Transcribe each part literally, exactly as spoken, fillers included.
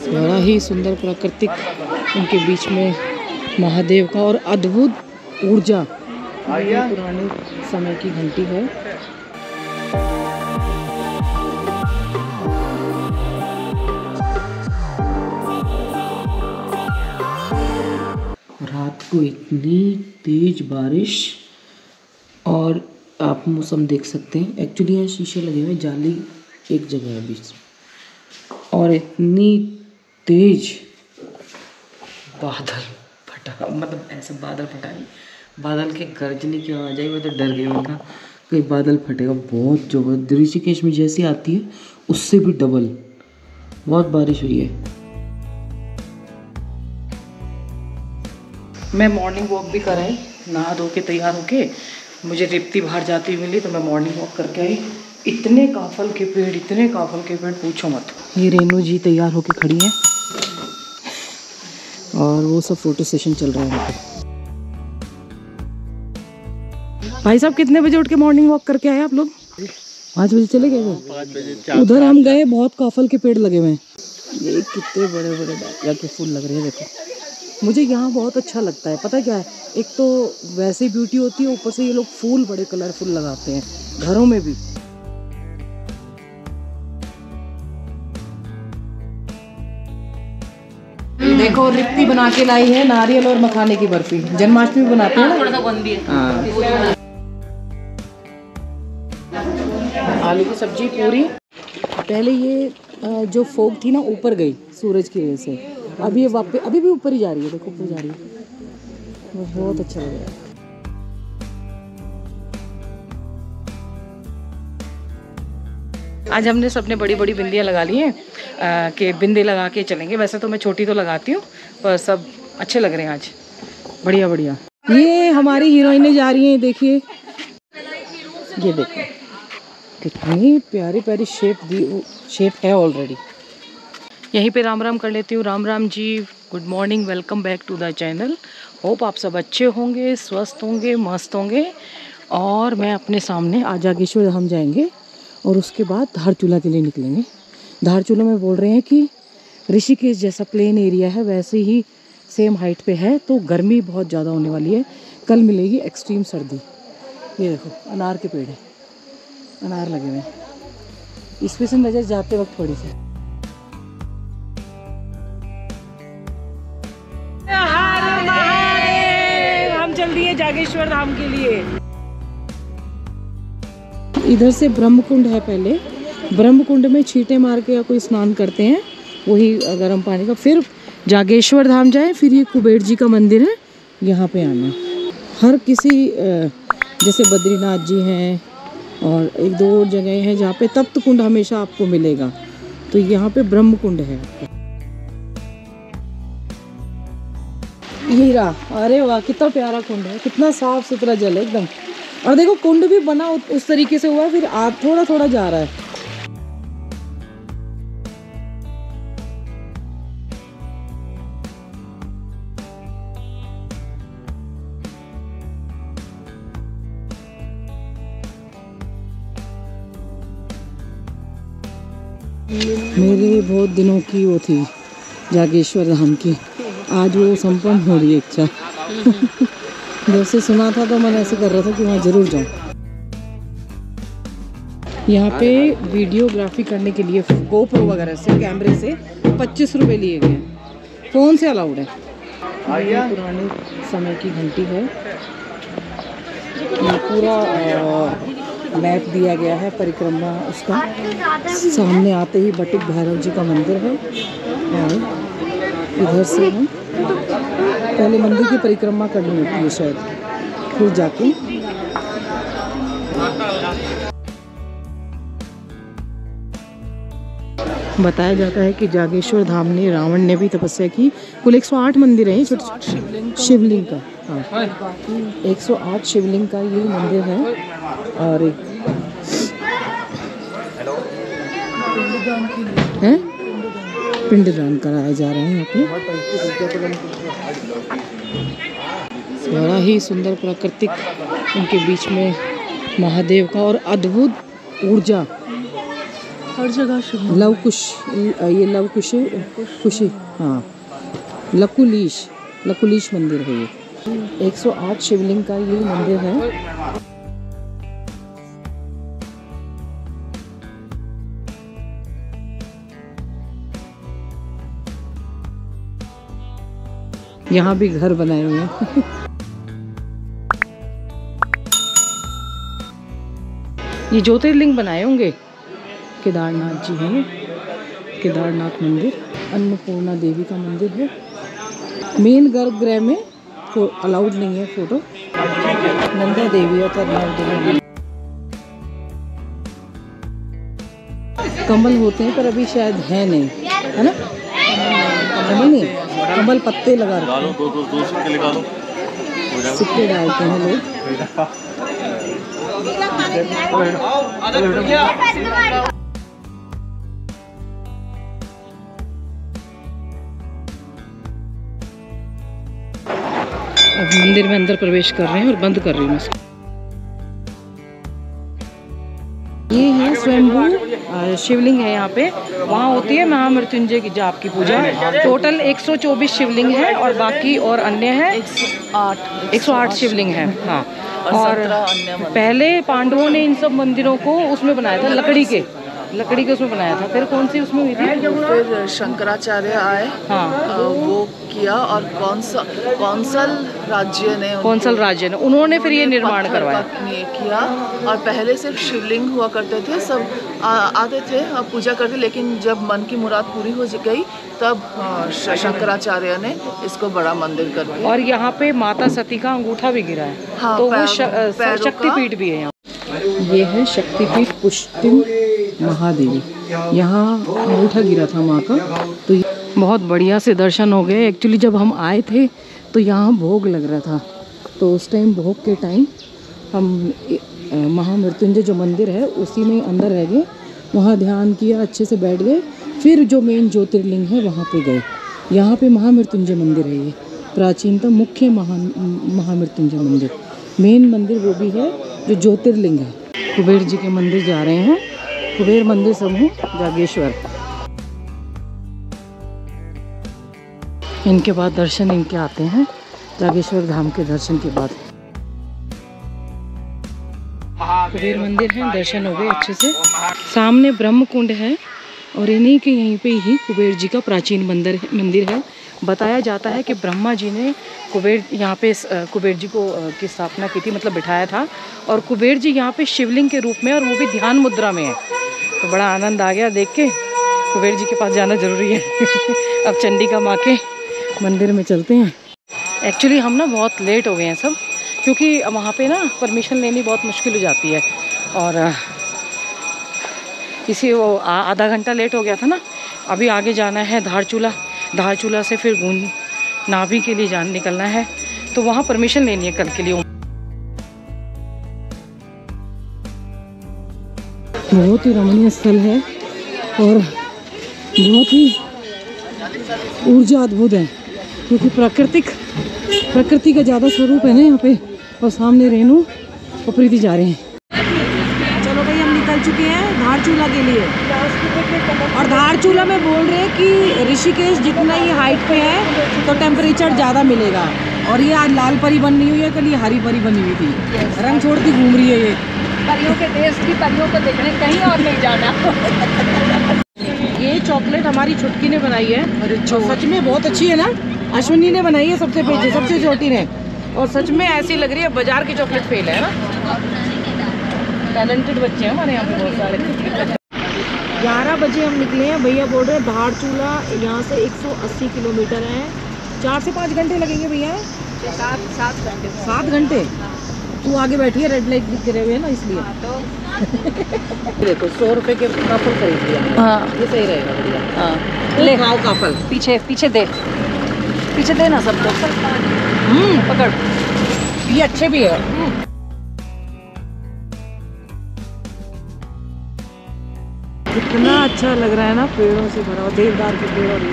बड़ा ही सुंदर प्राकृतिक उनके बीच में महादेव का और अद्भुत ऊर्जा। ये पुराने समय की घंटी है। रात को इतनी तेज बारिश और आप मौसम देख सकते हैं। एक्चुअली यहाँ शीशे लगे हुए हैं, जाली एक जगह है बीच और इतनी तेज बादल फटा, मतलब ऐसा बादल फटा नहीं, बादल के गरजने की आवाज़ आई। मैं तो डर गया, उनका कहीं बादल फटेगा। बहुत जबरदस्त ऋषिकेश में जैसी आती है उससे भी डबल बहुत बारिश हुई है। मैं मॉर्निंग वॉक भी कर आई, नहा धो के तैयार होके मुझे रिप्ती बाहर जाती हुई मिली तो मैं मॉर्निंग वॉक करके आई। इतने काफल के पेड़, इतने काफल के पेड़ पूछो मत। ये रेनू जी तैयार होके खड़ी हैं और वो सब फोटो सेशन चल रहा है यहाँ पे। भाई साहब कितने बजे उठ के मॉर्निंग वॉक करके आए आप लोग? पाँच बजे चले गए। उधर हम गए, बहुत काफल के पेड़ लगे हुए हैं। ये कितने बड़े बड़े डालिया के फूल लग रहे हैं, देखो। मुझे यहाँ बहुत अच्छा लगता है, पता क्या है, एक तो वैसे ही ब्यूटी होती है, ऊपर से ये लोग फूल बड़े कलरफुल लगाते हैं घरों में भी। देखो रिप्ती बना के लाई है, नारियल और मखाने की बर्फी। जन्माष्टमी बनाते हैं ना, थोड़ा सा बंदी है। हाँ। आलू की सब्जी पूरी। पहले ये जो फोग थी ना ऊपर गई सूरज की वजह से, अभी ये वापस अभी भी ऊपर ही जा रही है, देखो ऊपर जा रही है। वो बहुत अच्छा लग रहा है। आज हमने सबने बड़ी बड़ी बिंदियाँ लगा ली हैं कि बिंदी लगा के चलेंगे। वैसे तो मैं छोटी तो लगाती हूँ, पर सब अच्छे लग रहे हैं आज, बढ़िया बढ़िया। ये हमारी हीरोइनें जा रही हैं, देखिए ये देखो कितनी प्यारी प्यारी शेप दी, शेप है ऑलरेडी। यहीं पे राम राम कर लेती हूँ। Ram Ram ji, good morning, welcome back to the channel. Hope आप सब अच्छे होंगे, स्वस्थ होंगे, मस्त होंगे। और मैं अपने सामने आज जागेश्वर धाम जाएंगे और उसके बाद धारचूला के लिए निकलेंगे। धारचूला में बोल रहे हैं कि ऋषिकेश जैसा प्लेन एरिया है वैसे ही सेम हाइट पे है, तो गर्मी बहुत ज़्यादा होने वाली है। कल मिलेगी एक्सट्रीम सर्दी। ये देखो अनार के पेड़ हैं, अनार लगे हुए हैं। इसमें से नजर जाते वक्त थोड़ी सी हम चल दिए जागेश्वर धाम के लिए। इधर से ब्रह्म कुंड है, पहले ब्रह्म कुंड में छींटे मार के या कोई स्नान करते हैं, वही गर्म पानी का। फिर जागेश्वर धाम जाए, फिर ये कुबेर जी का मंदिर है, यहाँ पे आना। हर किसी जैसे बद्रीनाथ जी हैं और एक दो और जगह हैं जहाँ पे तप्त कुंड हमेशा आपको मिलेगा, तो यहाँ पे ब्रह्म कुंड है। हीरा, अरे वाह कितना प्यारा कुंड है, कितना साफ सुथरा जल है एकदम। और देखो कुंड भी बना उस तरीके से हुआ है, फिर आप थोड़ा थोड़ा जा रहा है। मेरे बहुत दिनों की वो थी जागेश्वर धाम की, आज वो संपन्न हो रही है इच्छा। जब से सुना था तो मैंने ऐसे कर रहा था कि वहाँ जरूर जाऊँ। यहाँ पे वीडियोग्राफी करने के लिए गोप्रो वगैरह से, कैमरे से पच्चीस रुपए लिए गए हैं, फ़ोन से अलाउड है। ये पुराने समय की घंटी है। ये पूरा मैप दिया गया है परिक्रमा उसका। सामने आते ही बटुक भैरव जी का मंदिर है और इधर से हम पहले मंदिर की परिक्रमा करनी होती है शायद, फिर जाके बताया जाता है कि जागेश्वर धाम ने रावण ने भी तपस्या की। कुल एक सौ आठ मंदिर हैं छोटे शिवलिंग का। हाँ, एक सौ आठ शिवलिंग का ये मंदिर है। और एक है पिंडदान कराया जा रहा है यहाँ पे। बड़ा ही सुंदर प्राकृतिक उनके बीच में महादेव का और अद्भुत ऊर्जा। हर जगह शिव लव कुश, ये लव कुश कुशी, हाँ लकुलीश, लकुलीश मंदिर है ये। एक सौ आठ शिवलिंग का ये मंदिर है। यहाँ भी घर बनाए हुए हैं। ये ज्योतिर्लिंग बनाए होंगे। केदारनाथ जी हैं, केदारनाथ मंदिर। अन्नपूर्णा देवी का मंदिर है। मेन गर्भगृह में अलाउड नहीं है फोटो। नंदा देवी और करनाथ देवी। कमल होते हैं पर अभी शायद है नहीं, है ना? कमल नहीं, कमल पत्ते लगा रखे हैं। दो, दो, दो सिक्के लगा लो। सिक्के डालते हैं लोग। अब मंदिर में अंदर प्रवेश कर रहे हैं और बंद कर रही हूँ इसको। ये है स्वयंभू शिवलिंग है यहाँ पे। वहाँ होती है महामृत्युंजय की जाप की पूजा। टोटल एक सौ चौबीस शिवलिंग है और बाकी और अन्य है एक सौ आठ शिवलिंग है। हाँ, और पहले पांडवों ने इन सब मंदिरों को उसमें बनाया था, लकड़ी के लकड़ी के उसमें बनाया था। फिर कौन सी उसमें हुई थी? फिर शंकराचार्य आए, हाँ वो किया, और कौंसल कौंसल राज्य ने कौंसल राज्य ने उन्होंने फिर ये निर्माण करवाया किया। और पहले सिर्फ शिवलिंग हुआ करते थे, सब आ, आते थे पूजा करते, लेकिन जब मन की मुराद पूरी हो गई तब शंकराचार्य ने इसको बड़ा मंदिर कर दिया। और यहाँ पे माता सती का अंगूठा भी गिरा है। हाँ, तो वो शक्तिपीठ भी है यहाँ। ये है शक्तिपीठ पुष्टिम महादेवी। यहाँ अंगूठा गिरा था माँ का, तो बहुत बढ़िया से दर्शन हो गए। एक्चुअली जब हम आए थे तो यहाँ भोग लग रहा था, तो उस टाइम भोग के टाइम हम महामृत्युंजय जो मंदिर है उसी में अंदर रह गए, वहाँ ध्यान किया, अच्छे से बैठ गए। फिर जो मेन ज्योतिर्लिंग है वहाँ पे गए। यहाँ पे महामृत्युंजय मंदिर है, ये प्राचीनतम मुख्य महा महामृत्युंजय मंदिर। मेन मंदिर वो भी है जो ज्योतिर्लिंग है। कुबेर जी के मंदिर जा रहे हैं, कुबेर मंदिर समूह जागेश्वर। इनके बाद दर्शन इनके आते हैं, जागेश्वर धाम के दर्शन के बाद। कुबेर मंदिर है, दर्शन हो गए अच्छे से। सामने ब्रह्म कुंड है और इन्हीं के यहीं पे ही कुबेर जी का प्राचीन मंदिर मंदिर है। बताया जाता है कि ब्रह्मा जी ने कुबेर यहाँ पे कुबेर जी को की स्थापना की थी, मतलब बिठाया था। और कुबेर जी यहाँ पे शिवलिंग के रूप में, और वो भी ध्यान मुद्रा में है। तो बड़ा आनंद आ गया देख के। कुबेर जी के पास जाना ज़रूरी है। अब चंडिका माँ के मंदिर में चलते हैं। एक्चुअली हम ना बहुत लेट हो गए हैं सब, क्योंकि वहाँ पे ना परमिशन लेनी बहुत मुश्किल हो जाती है। और इसी वो आधा घंटा लेट हो गया था ना। अभी आगे जाना है धारचूला, धारचूला से फिर गूंज नाभि के लिए जान निकलना है, तो वहाँ परमिशन लेनी है कल के लिए। बहुत ही रमणीय स्थल है और बहुत ही ऊर्जा अद्भुत है, क्योंकि प्राकृतिक प्रकृति का ज़्यादा स्वरूप है ना यहाँ पे। और सामने रेणु और प्रीति जा रहे हैं। चलो भाई, हम निकल चुके हैं धारचूला के लिए। और धारचूला में बोल रहे हैं कि ऋषिकेश जितना ये हाइट पे है तो टेम्परेचर ज़्यादा मिलेगा। और ये आज लाल परी बनी हुई है, कल ये हरी परी बनी हुई थी। रंग छोड़ती घूम रही है ये। परियों के देश की परियों को देखने कहीं और नहीं जाना। ये चॉकलेट हमारी छुटकी ने बनाई है। अरे सच में बहुत अच्छी है ना। अश्विनी ने बनाई है सबसे पहले, सबसे छोटी ने। और सच में ऐसी लग रही है बाजार की चॉकलेट फेल है ना। टैलेंटेड बच्चे हैं हमारे यहाँ पे बहुत सारे। ग्यारह बजे हम निकले हैं। भैया बोल रहे हैं धारचूला यहाँ से एक सौ अस्सी किलोमीटर है। चार से पाँच घंटे लगेंगे भैया। सात सात घंटे सात घंटे तू आगे बैठी है, रेड लाइट गिरे हुए है ना इसलिए। तो देखो सौ रुपए के काफल खरीद लिया। हाँ, ये सही रहेगा बढ़िया। हाँ ले खाओ काफल। पीछे पीछे दे, पीछे दे ना सबको। हम्म पकड़, ये अच्छे भी है। कितना अच्छा लग रहा है ना, पेड़ों से भरा हुआ, देवदार के पेड़। और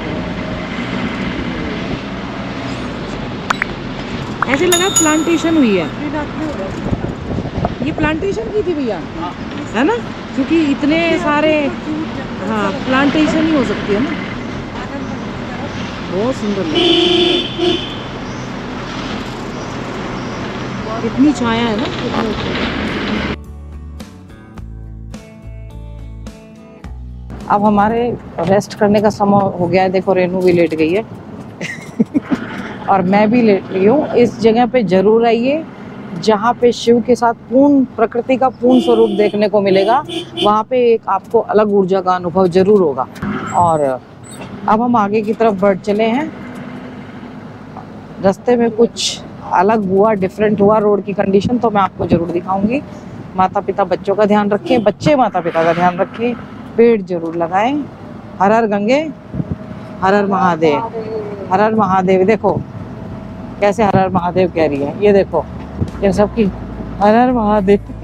ऐसे लगा प्लांटेशन हुई है। ये प्लांटेशन की थी भैया, है ना। क्योंकि इतने सारे हाँ प्लांटेशन ही हो सकती है ना। बहुत सुंदर लग रही है, इतनी छाया है ना। अब हमारे रेस्ट करने का समय हो गया है। देखो रेनू भी लेट गई है और मैं भी लेट रही हूँ। इस जगह पे जरूर आइए जहाँ पे शिव के साथ पूर्ण प्रकृति का पूर्ण स्वरूप देखने को मिलेगा। वहाँ पे एक आपको अलग ऊर्जा का अनुभव जरूर होगा। और अब हम आगे की तरफ बढ़ चले हैं। रास्ते में कुछ अलग हुआ, डिफरेंट हुआ रोड की कंडीशन, तो मैं आपको जरूर दिखाऊंगी। माता पिता बच्चों का ध्यान रखें, बच्चे माता पिता का ध्यान रखें, पेड़ जरूर लगाएं। हर हर गंगे, हर हर महादेव, हर हर महादेव। देखो कैसे हर हर महादेव कह रही है, ये देखो इन सब की हर हर महादेव।